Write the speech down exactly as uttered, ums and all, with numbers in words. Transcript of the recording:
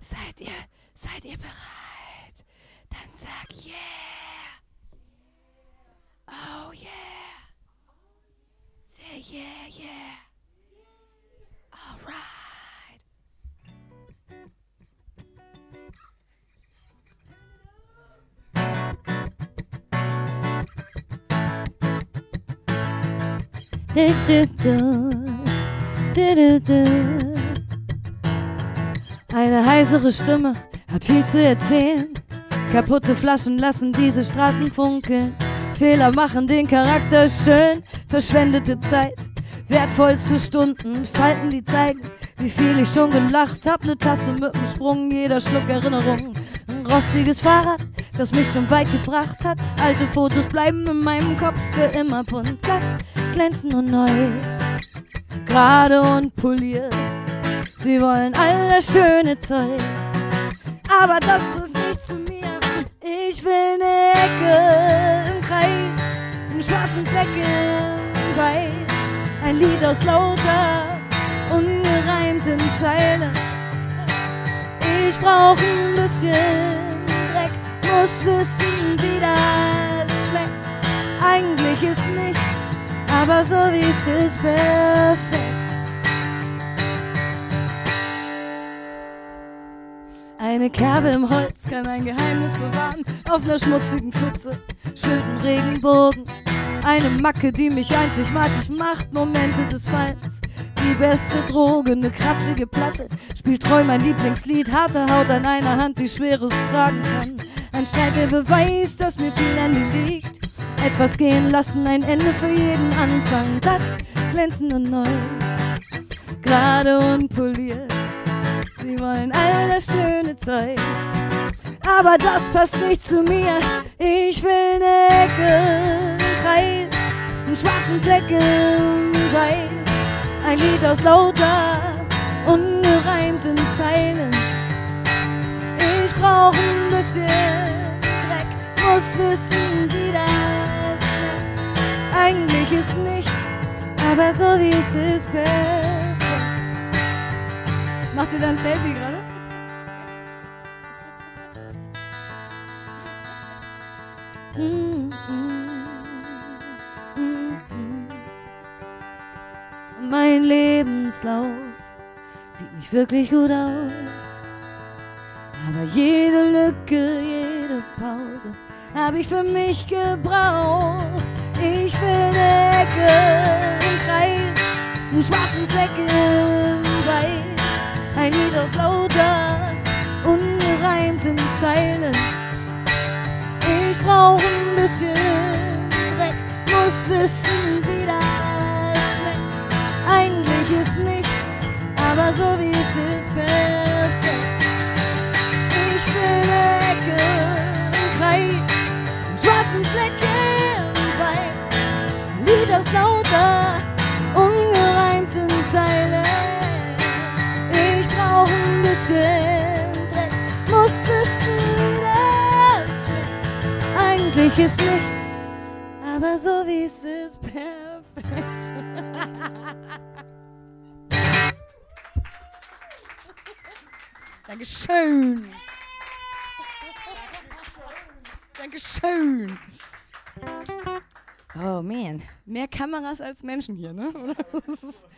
Seid ihr, seid ihr bereit? Dann sag yeah. Oh yeah. Say yeah, yeah. Alright. Du, du, du. Du, du, du. Eine heisere Stimme hat viel zu erzählen. Kaputte Flaschen lassen diese Straßen funkeln. Fehler machen den Charakter schön. Verschwendete Zeit, wertvollste Stunden, Falten, die zeigen, wie viel ich schon gelacht hab. Ne Tasse mit nem Sprung, jeder Schluck Erinnerung. Ein rostiges Fahrrad, das mich schon weit gebracht hat. Alte Fotos bleiben in meinem Kopf für immer bunt, glatt, glänzend und neu, gerade und poliert. Sie wollen all das schöne Zeug, aber das passt nicht zu mir. Ich will ne Ecke im Kreis, einen schwarzen Fleck im Weiß, ein Lied aus lauter ungereimten Zeilen. Ich brauch ein bisschen Dreck, muss wissen, wie das schmeckt. Eigentlich ist nichts, aber so wie es ist, perfekt. Eine Kerbe im Holz kann ein Geheimnis bewahren. Auf ner schmutzigen Pfütze schwimmt ein Regenbogen. Eine Macke, die mich einzigartig macht. Momente des Fallens, die beste Droge. Ne kratzige Platte spielt treu mein Lieblingslied. Harte Haut an einer Hand, die Schweres tragen kann. Ein Streit, der beweist, dass mir viel an mir liegt. Etwas gehen lassen, ein Ende für jeden Anfang. Glatt, glänzend und neu, gerade und poliert. Sie wollen all das schöne Zeug, aber das passt nicht zu mir. Ich will ne Ecke im Kreis, einen schwarzen Fleck im Weiß, ein Lied aus lauter ungereimten Zeilen. Ich brauch ein bisschen Dreck, muss wissen, wie das schmeckt. Eigentlich ist nichts, aber so wie es ist, perfekt. Macht ihr da ein Selfie gerade? Mm, mm, mm, mm. Mein Lebenslauf sieht nicht wirklich gut aus, aber jede Lücke, jede Pause hab ich für mich gebraucht. Ich will ne Ecke im Kreis, einen schwarzen Fleck im Weiß, ein Lied aus lauter ungereimten Zeilen. Ich brauch ein bisschen Dreck, muss wissen, wie das schmeckt. Eigentlich ist nichts, aber so wie es ist, perfekt. Ich will ne Ecke im Kreis, einen schwarzen Fleck im Weiß, ein Lied aus lauter ungereimten Zeilen. Ich brauch ein bisschen Dreck, muss wissen, wie das schmeckt. Eigentlich ist nichts, aber so wie es ist, perfekt. Dankeschön. Dankeschön. Oh man, mehr Kameras als Menschen hier, ne? Oder? Das ist